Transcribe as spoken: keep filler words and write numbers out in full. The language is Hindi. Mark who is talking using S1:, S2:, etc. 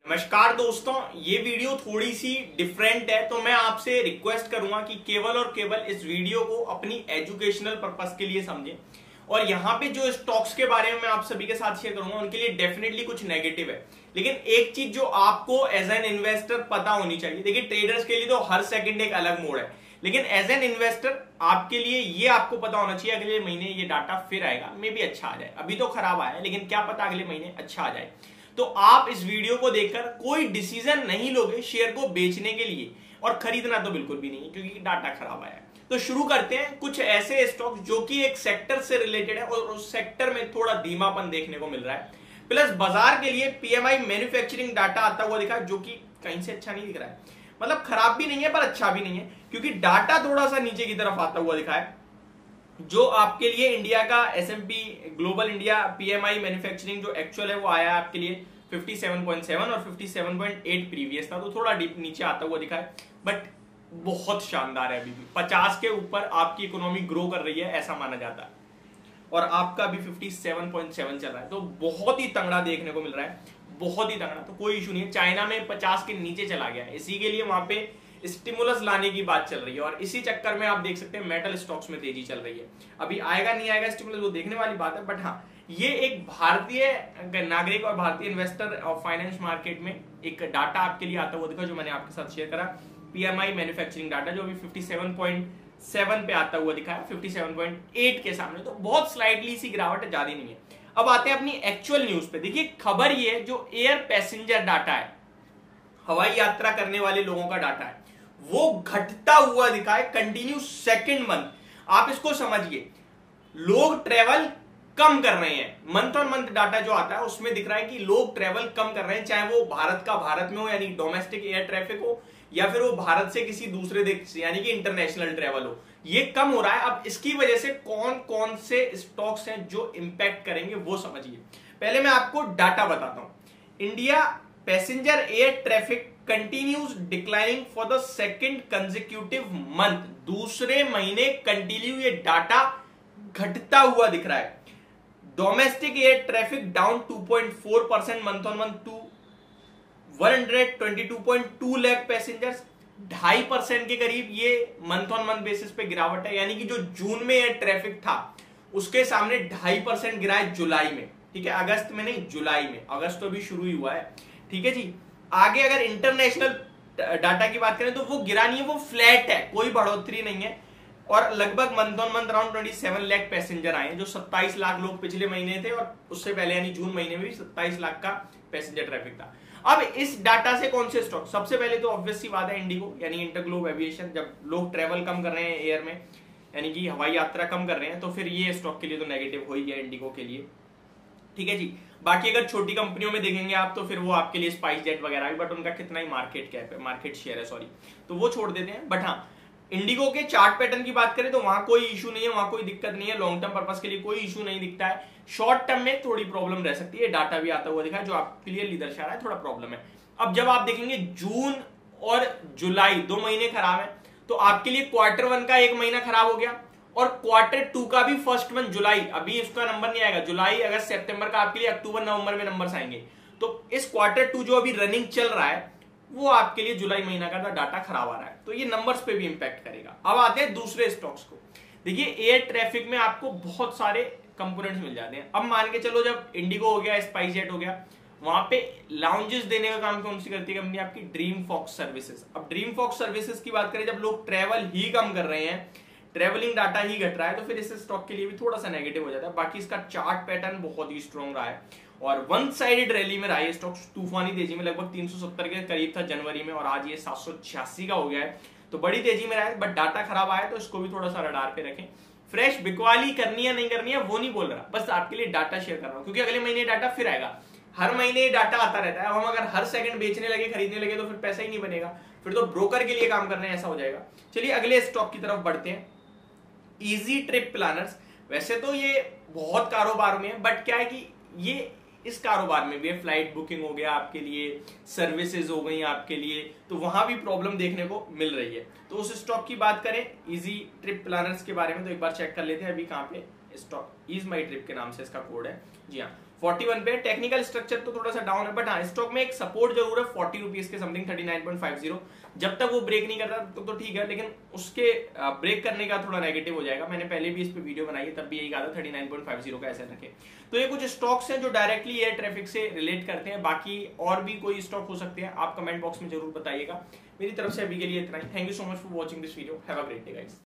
S1: नमस्कार दोस्तों, ये वीडियो थोड़ी सी डिफरेंट है तो मैं आपसे रिक्वेस्ट करूंगा कि केवल और केवल इस वीडियो को अपनी एजुकेशनल पर्पस के लिए समझें। और यहाँ पे जो स्टॉक्स के बारे में मैं आप सभी के साथ शेयर करूंगा उनके लिए डेफिनेटली कुछ नेगेटिव है, लेकिन एक चीज जो आपको एज एन इन्वेस्टर पता होनी चाहिए। देखिए, ट्रेडर्स के लिए तो हर सेकंड एक अलग मोड है, लेकिन एज एन इन्वेस्टर आपके लिए ये आपको पता होना चाहिए अगले महीने ये डाटा फिर आएगा, मे बी अच्छा आ जाए। अभी तो खराब आया है, लेकिन क्या पता अगले महीने अच्छा आ जाए। तो आप इस वीडियो को देखकर कोई डिसीजन नहीं लोगे शेयर को बेचने के लिए, और खरीदना तो बिल्कुल भी नहीं है क्योंकि डाटा खराब आया है। तो शुरू करते हैं कुछ ऐसे स्टॉक जो कि एक सेक्टर से रिलेटेड है और उस सेक्टर में थोड़ा धीमापन देखने को मिल रहा है। प्लस बाजार के लिए पीएमआई मैन्युफैक्चरिंग डाटा आता हुआ दिखा जो कि कहीं से अच्छा नहीं दिख रहा है, मतलब खराब भी नहीं है पर अच्छा भी नहीं है, क्योंकि डाटा थोड़ा सा नीचे की तरफ आता हुआ दिखा है। जो आपके लिए इंडिया का SMP global India PMI manufacturing जो एक्चुअल है वो आया है आपके लिए सत्तावन पॉइंट सात और सत्तावन पॉइंट आठ प्रीवियस था, तो थोड़ा डीप नीचे आता हुआ दिखा है, बट बहुत शानदार है। अभी भी पचास के ऊपर आपकी इकोनॉमी ग्रो कर रही है ऐसा माना जाता है, और आपका अभी सत्तावन पॉइंट सात चल रहा है, तो बहुत ही तगड़ा देखने को मिल रहा है, बहुत ही तगड़ा। तो कोई इशू नहीं है। चाइना में पचास के नीचे चला गया है, इसी के लिए वहां पे स्टिमुलस लाने की बात चल रही है, और इसी चक्कर में आप देख सकते हैं मेटल स्टॉक्स में तेजी चल रही है। अभी आएगा नहीं आएगा स्टिमुलस वो देखने वाली बात है, बट हाँ, ये एक भारतीय नागरिक और भारतीय इन्वेस्टर और फाइनेंस मार्केट में एक डाटा आपके लिए आता हुआ दिखा जो मैंने आपके साथ शेयर करा। पीएमआई मैन्युफैक्चरिंग डाटा जो अभी सत्तावन पॉइंट सात पे आता हुआ दिखा है सत्तावन पॉइंट आठ के सामने, तो बहुत स्लाइटली सी गिरावट है, ज्यादा नहीं है। अब आते हैं अपनी एक्चुअल न्यूज पे। देखिए, खबर ये है जो एयर पैसेंजर डाटा है, हवाई यात्रा करने वाले लोगों का डाटा है, वो घटता हुआ दिखा है कंटिन्यू सेकंड मंथ। आप इसको समझिए, लोग ट्रेवल कम कर रहे हैं। मंथ ऑन मंथ डाटा जो आता है उसमें दिख रहा है कि लोग ट्रेवल कम कर रहे हैं, चाहे वो भारत का भारत में हो यानी डोमेस्टिक एयर ट्रैफिक हो, या फिर वो भारत से किसी दूसरे देश से यानी कि इंटरनेशनल ट्रेवल हो, ये कम हो रहा है। अब इसकी वजह से कौन कौन से स्टॉक्स हैं जो इंपैक्ट करेंगे वो समझिए। पहले मैं आपको डाटा बताता हूं। India passenger air traffic continues declining for the second consecutive month. दूसरे महीने कंटिन्यू ये डाटा घटता हुआ दिख रहा है। Domestic air traffic down two point four percent month on month to one hundred twenty two point two lakh passengers. ढाई परसेंट के करीब ये मंथ ऑन मंथ बेसिस पे गिरावट है, यानी कि जो जून में एयर ट्रैफिक था उसके सामने ढाई परसेंट गिरा है जुलाई में। ठीक है, अगस्त में नहीं, जुलाई में। अगस्त तो अभी शुरू ही हुआ है। ठीक है जी। आगे अगर इंटरनेशनल डाटा की बात करें तो वो गिरा नहीं है, वो फ्लैट है, कोई बढ़ोतरी नहीं है, और लगभग मंथ ऑन मंथ अराउंड सत्ताईस लाख पैसेंजर आए हैं, जो सत्ताईस लाख लोग पिछले महीने थे, और उससे पहले यानी जून महीने में भी सत्ताईस लाख का पैसेंजर ट्रैफिक था। अब इस डाटा से कौन से स्टॉक, सबसे पहले तो ऑब्वियस सी बात है इंडिगो यानी इंटरग्लोब एविएशन। जब लोग ट्रेवल कम कर रहे हैं एयर में यानी कि हवाई यात्रा कम कर रहे हैं, तो फिर ये स्टॉक के लिए तो नेगेटिव हो ही गया इंडिगो के लिए। ठीक है जी। बाकी अगर छोटी कंपनियों में देखेंगे आप तो फिर वो आपके लिए स्पाइस जेट वगैरह, बट उनका कितना ही मार्केट कैप है, मार्केट शेयर है सॉरी, तो वो छोड़ देते हैं। बट हाँ, इंडिगो के चार्ट पैटर्न की बात करें तो वहां कोई इशू नहीं है, वहां कोई दिक्कत नहीं है, लॉन्ग टर्म पर्पस के लिए कोई इशू नहीं दिखता है। शॉर्ट टर्म में थोड़ी प्रॉब्लम रह सकती है, डाटा भी आता हुआ दिखा है जो आप क्लियरली दर्शा रहा है थोड़ा प्रॉब्लम है। अब जब आप देखेंगे जून और जुलाई दो महीने खराब है, तो आपके लिए क्वार्टर वन का एक महीना खराब हो गया, और क्वार्टर टू का भी फर्स्ट मंथ जुलाई, अभी इसका नंबर नहीं आएगा, जुलाई अगस्त सितंबर का आपके लिए अक्टूबर नवंबर में नंबर्स आएंगे। तो इस क्वार्टर टू जो अभी रनिंग चल रहा है वो आपके लिए जुलाई महीना का डाटा खराब आ रहा है, तो ये नंबर्स पे भी इंपैक्ट करेगा। अब आते हैं दूसरे स्टॉक्स को। देखिए, एयर ट्रैफिक में आपको बहुत सारे कंपोनेंट्स मिल जाते हैं। अब मान के चलो, जब इंडिगो हो गया, स्पाइस जेट हो गया, वहां पे लाउंजेस देने का काम कौन सी करती है कंपनी आपकी? Dream fox services. अब ड्रीम फॉक्स सर्विसेज की बात करें, जब लोग ट्रेवल ही कम कर रहे हैं, ट्रेवलिंग डाटा ही घट रहा है, तो फिर इस स्टॉक के लिए भी थोड़ा सा नेगेटिव हो जाता है। बाकी इसका चार्ट पैटर्न बहुत ही स्ट्रॉन्ग रहा है, और वन साइडेड रैली में रहा है स्टॉक, तूफानी तेजी में, लगभग तीन सौ सत्तर के करीब था जनवरी में, और आज ये सात सौ छियासी का हो गया है, तो बड़ी तेजी में रहा है। बट डाटा खराब आया तो इसको भी थोड़ा सा रडार पे रखें। फ्रेश बिकवाली करनी है नहीं करनी है वो नहीं बोल रहा, बस आपके लिए डाटा शेयर कर रहा हूं, क्योंकि अगले महीने डाटा फिर आएगा। हर महीने डाटा आता रहता है। अब हम अगर हर सेकंड बेचने लगे, खरीदने लगे, तो फिर पैसा ही नहीं बनेगा, फिर तो ब्रोकर के लिए काम करना है, ऐसा हो जाएगा। चलिए अगले स्टॉक की तरफ बढ़ते हैं। Easy trip planners. वैसे तो ये बहुत कारोबार में है, बट क्या है कि ये इस कारोबार में भी फ्लाइट बुकिंग हो गया आपके लिए, सर्विसेज हो गई आपके लिए, तो वहां भी प्रॉब्लम देखने को मिल रही है। तो उस स्टॉक की बात करें इजी ट्रिप प्लानर्स के बारे में, तो एक बार चेक कर लेते हैं अभी कहां पे स्टॉक, ईज माई ट्रिप के नाम से इसका कोड है। जी हाँ, इकतालीस पे। टेक्निकल स्ट्रक्चर तो थोड़ा सा डाउन है, बट हाँ स्टॉक में एक सपोर्ट जरूर है फोर्टी रुपीज के something, thirty nine point five zero. जब तक वो ब्रेक नहीं करता तो, तो ठीक है, लेकिन उसके ब्रेक करने का थोड़ा नेगेटिव हो जाएगा। मैंने पहले भी इस पे वीडियो बनाई है, तब भी यही कहा था thirty nine point five zero का ऐसे रखे। तो ये कुछ स्टॉक्स हैं जो डायरेक्टली एयर ट्रैफिक से रिलेट करते हैं। बाकी और भी कोई स्टॉक हो सकते हैं, आप कमेंट बॉक्स में जरूर बताइएगा। मेरी तरफ से अभी के लिए इतना ही। Thank you so much for watching this video. Have a great day guys.